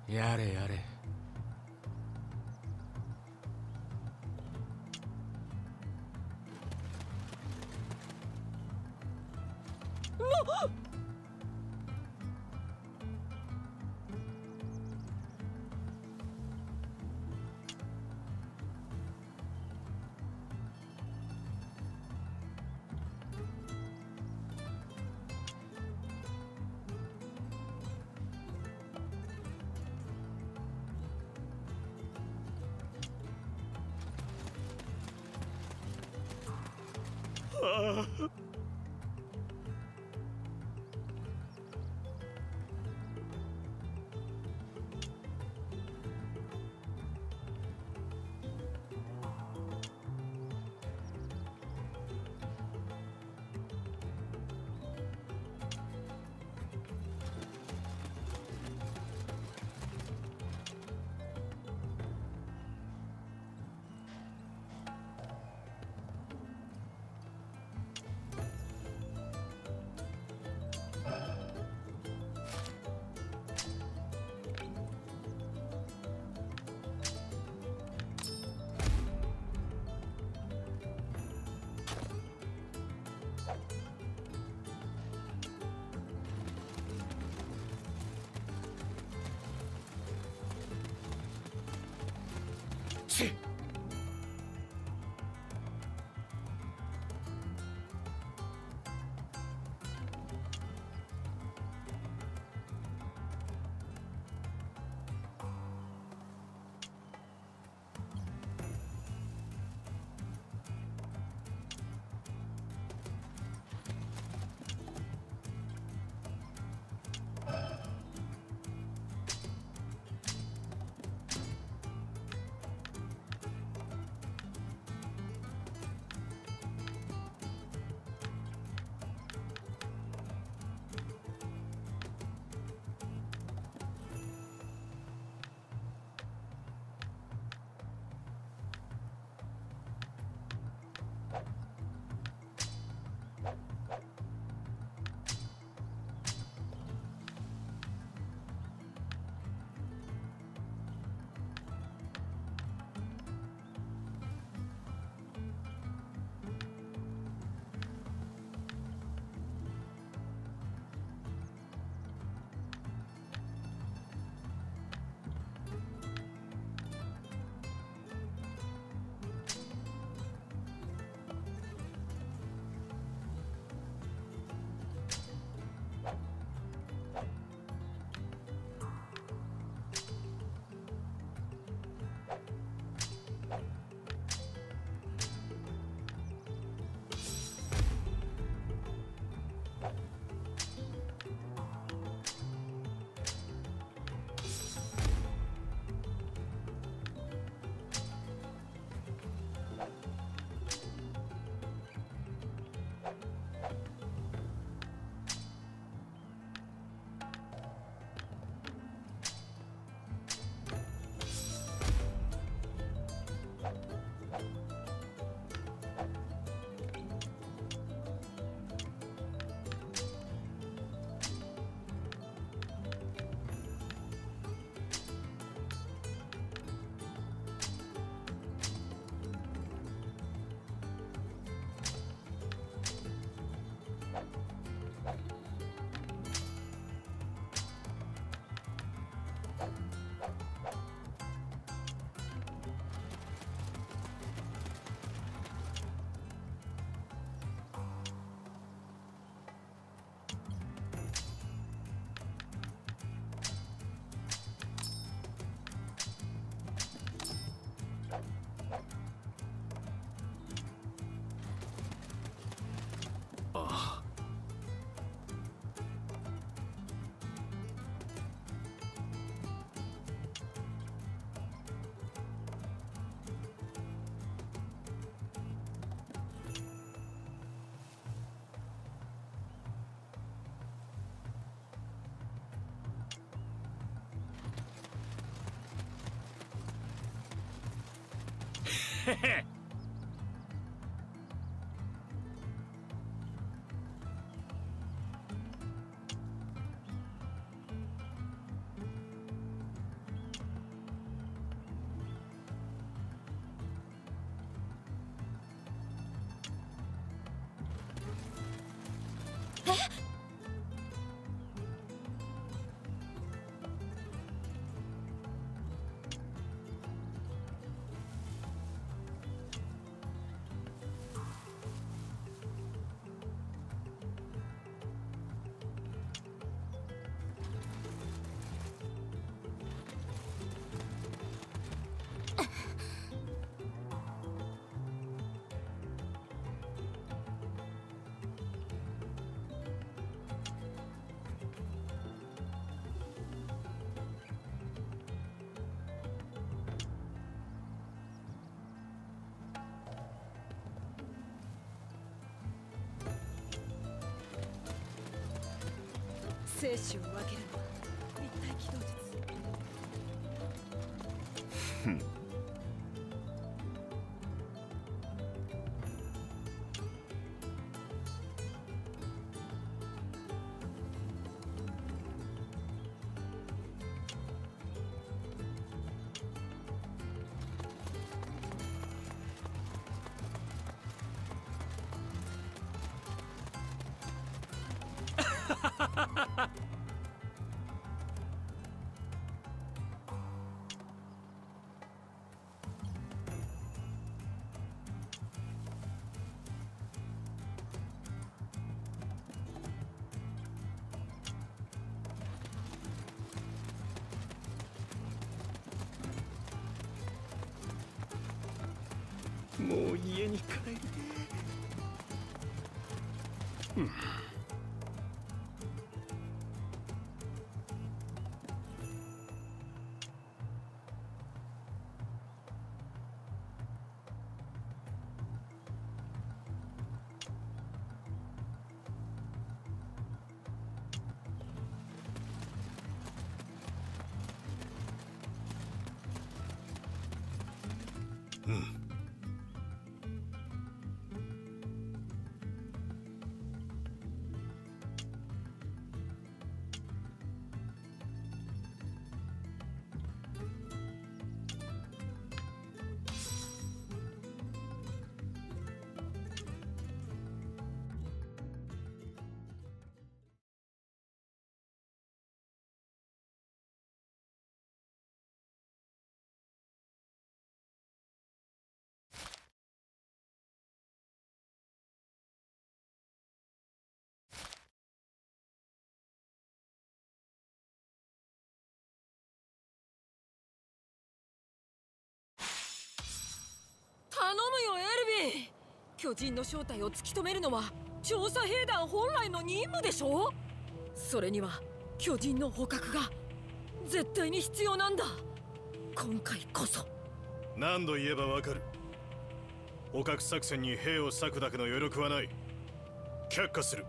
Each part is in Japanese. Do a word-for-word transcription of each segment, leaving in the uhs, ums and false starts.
やれやれ。チッ。へへ。 生死を分けるのは立体機動術。 ふん。もう家に帰る。うん。うん。 頼むよエルヴィン。巨人の正体を突き止めるのは調査兵団本来の任務でしょ。それには巨人の捕獲が絶対に必要なんだ。今回こそ。 何度言えばわかる。捕獲作戦に兵を割くだけの余力はない。却下する。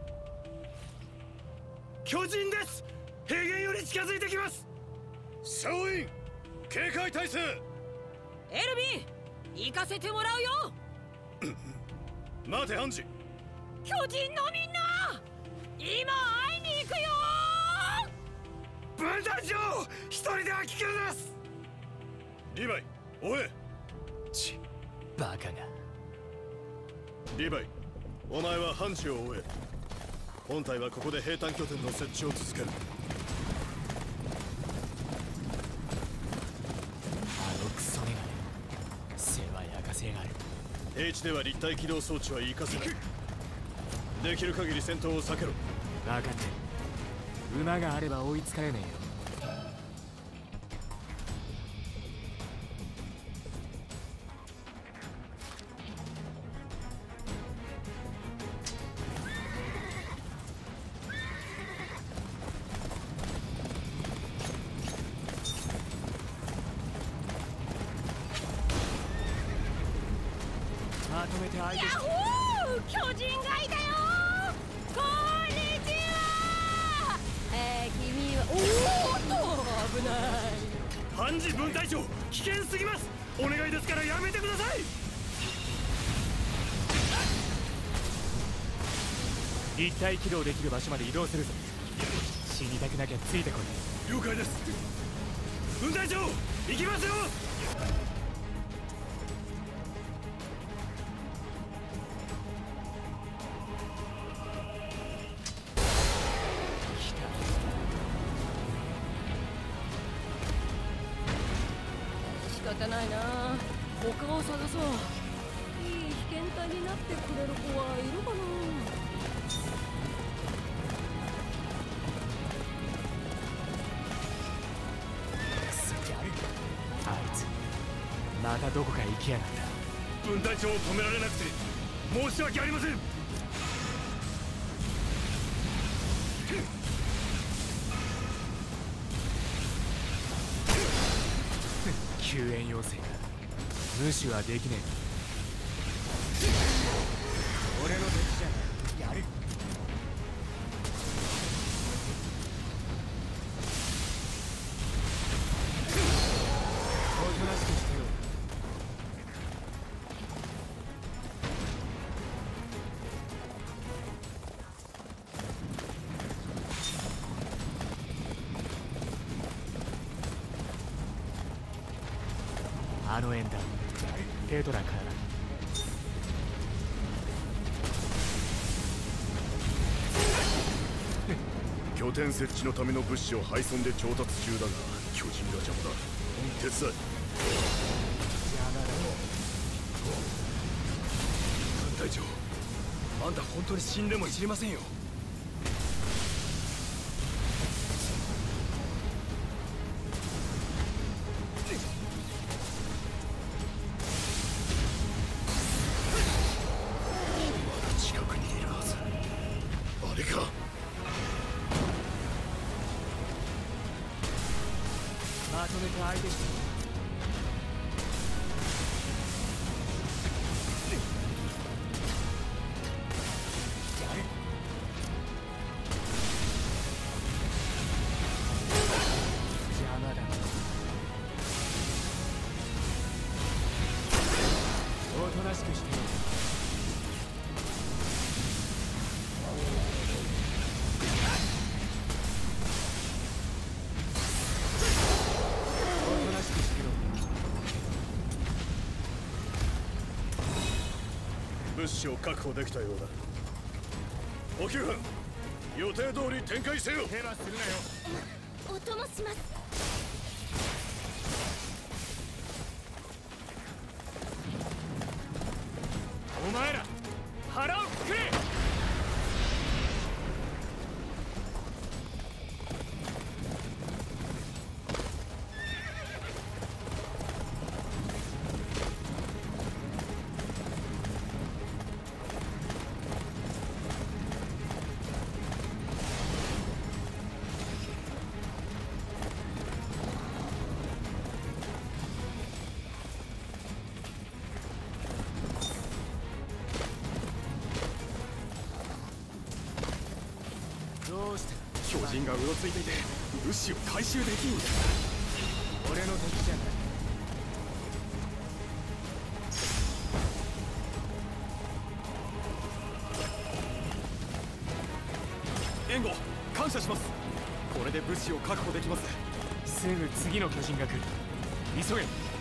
巨人です。平原より近づいてきます。総員警戒態勢。 エルヴィン行かせてもらうよ。 待てハンジ。 巨人のみんな今会いに行くよ。 分団長一人では危険です。リヴァイ追え。 ちバカが。 リヴァイお前はハンジを追え。本隊はここで兵站拠点の設置を続ける。 あのクソメガネ世話焼かせやがる。 平地では立体機動装置は活かせない。できる限り戦闘を避けろ。 分かってる。馬があれば追いつかれねえよ。まとめて相手し。 ヤッホー巨人がいたよ。こんにちは。えー、君はおーっと危ない。 ハンジ分隊長危険すぎます。お願いですからやめてください。 立体起動できる場所まで移動するぞ。死にたくなきゃついてこい。 了解です。分隊長行きますよ。 仕方ないな。他を探そう。いい被験体になってくれる子はいるかな。 クソやる。あいつまたどこかへ行きやがった。 分隊長を止められなくて申し訳ありません。 救援要請か。無視はできねえ。俺の敵じゃやる。 あの縁談ペドラからだ。 拠点設置のための物資を配送で調達中だが巨人が邪魔だ。手伝え。 軍隊長、あんた本当に死んでも知りませんよ。 まだ近くにいるはず。あれか。 まとめて相手して。おとなしくしてよ。おとなしくしてろ。 物資を確保できたようだ。補給班、予定通り展開せよ。 手はするなよ。 お供します。 お前ら腹をくくれ。どうして巨人がうろついていて物資を回収できんだ。 俺の敵じゃない。 援護感謝します。これで物資を確保できます。 すぐ次の巨人が来る。急げ。